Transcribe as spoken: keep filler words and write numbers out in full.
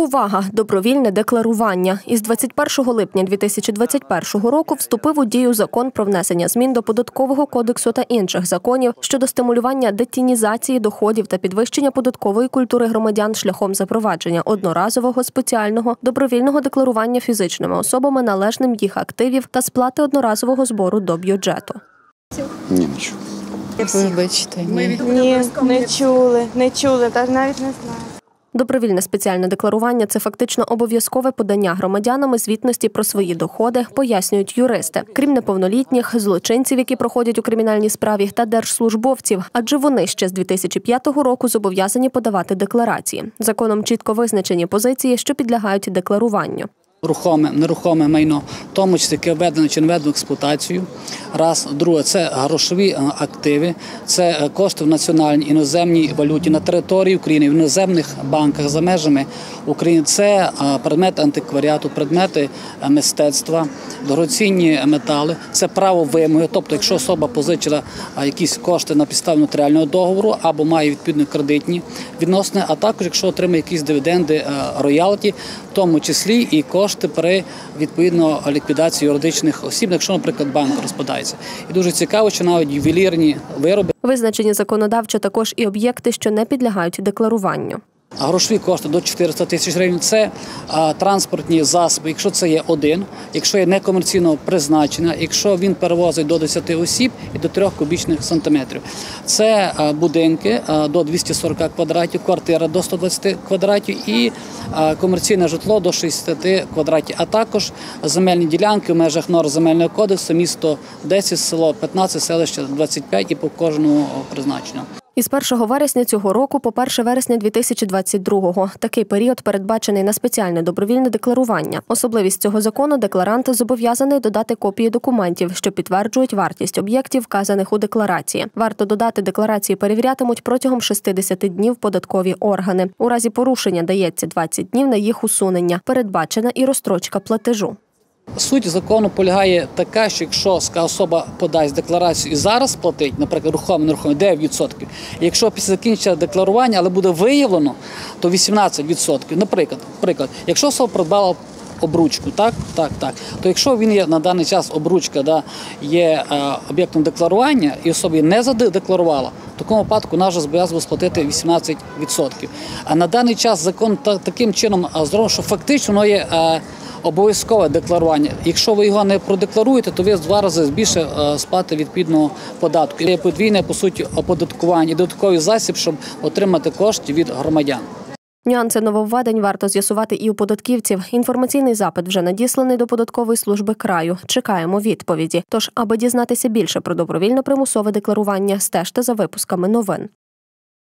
Увага! Добровільне декларування. Із двадцять першого липня дві тисячі двадцять першого року вступив у дію Закон про внесення змін до Податкового кодексу та інших законів щодо стимулювання детінізації доходів та підвищення податкової культури громадян шляхом запровадження одноразового спеціального добровільного декларування фізичними особами належним їх активів та сплати одноразового збору до бюджету. Ні, не чув. Вибачте, ні. Ні, не чули, не чули, та навіть не знаю. Добровільне спеціальне декларування – це фактично обов'язкове подання громадянами звітності про свої доходи, пояснюють юристи. Крім неповнолітніх, злочинців, які проходять у кримінальній справі, та держслужбовців, адже вони ще з дві тисячі п'ятого року зобов'язані подавати декларації. Законом чітко визначені позиції, що підлягають декларуванню. Рухоме, нерухоме майно, в тому числі яке введено чи не введено в експлуатацію. Раз. Друге – це грошові активи, це кошти в національній іноземній валюті на території України, в іноземних банках за межами України. Це предмети антикваріату, предмети мистецтва, дорогоцінні метали, це право вимоги. Тобто, якщо особа позичила якісь кошти на підставі нотаріального договору або має відповідні кредитні відносини, а також якщо отримає якісь дивіденди, роялті, в тому числі і кошти при відповідно ліквідації юридичних осіб, якщо, наприклад, банк розпадається. І дуже цікаво, що навіть ювелірні вироби. Визначені законодавчо також і об'єкти, що не підлягають декларуванню. А грошові кошти до чотириста тисяч гривень – це а, транспортні засоби, якщо це є один, якщо є некомерційного призначення, якщо він перевозить до десяти осіб і до трьох кубічних сантиметрів. Це а, будинки а, до двохсот сорока квадратів, квартира до ста двадцяти квадратів і а, комерційне житло до шістдесяти квадратів, а також земельні ділянки в межах норм земельного кодексу, місто десять, село п'ятнадцять, селище двадцять п'ять і по кожному призначенню. Із першого вересня цього року по перше вересня дві тисячі двадцять другого. Такий період передбачений на спеціальне добровільне декларування. Особливість цього закону – декларант зобов'язаний додати копії документів, що підтверджують вартість об'єктів, вказаних у декларації. Варто додати, декларації перевірятимуть протягом шістдесяти днів податкові органи. У разі порушення дається двадцять днів на їх усунення. Передбачена і розстрочка платежу. Суть закону полягає така, що якщо особа подасть декларацію і зараз платить, наприклад, рухоме, нерухоме, дев'ять відсотків, якщо після закінчення декларування, але буде виявлено, то вісімнадцять відсотків. Наприклад, наприклад, якщо особа придбала обручку, так, так, так, то якщо він є на даний час обручка, да, є е, об'єктом декларування і особа не задекларувала, в такому випадку вона вже зобов'язана сплатити вісімнадцять відсотків. А на даний час закон та, таким чином зробив, що фактично воно є е, обов'язкове декларування. Якщо ви його не продекларуєте, то ви в два рази більше сплатите відповідного податку. Є подвійне, по суті, оподаткування і додатковий засіб, щоб отримати кошти від громадян. Нюанси нововведень варто з'ясувати і у податківців. Інформаційний запит вже надісланий до Податкової служби краю. Чекаємо відповіді. Тож, аби дізнатися більше про добровільно примусове декларування, стежте за випусками новин.